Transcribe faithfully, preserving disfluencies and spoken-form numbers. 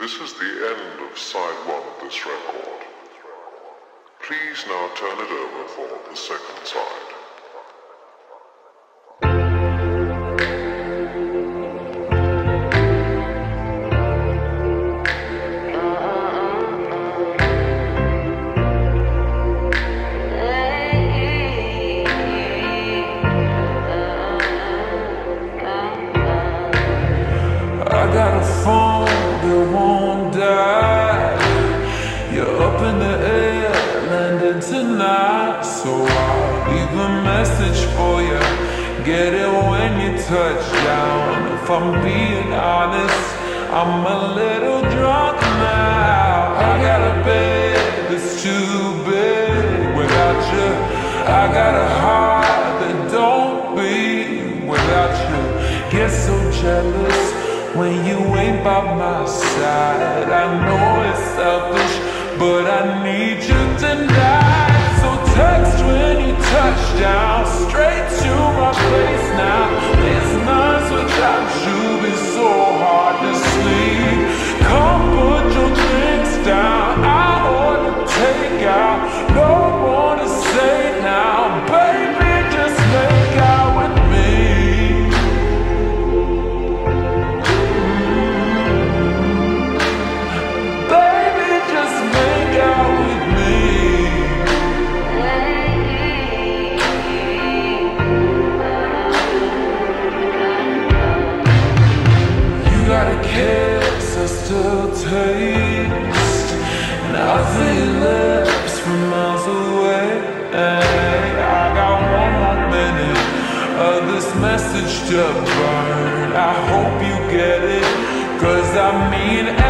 This is the end of side one of this record. Please now turn it over for the second side. I got a phone that won't die. You're up in the air, landing tonight. So I'll leave a message for you. Get it when you touch down. If I'm being honest, I'm a little drunk now. I got a bed that's too big without you. I got a heart that don't beat without you. Get so jealous when you ain't by my side. I know it's selfish, but I need you tonight. So text when you touch down, straight to my place now. These nights without you been so hard to sleep. Come put your drinks down, I order takeout. No more to say now, baby, just make out with me. Kiss I still taste, nothing lips from miles away. I got one more minute of this message to burn. I hope you get it, 'cause I mean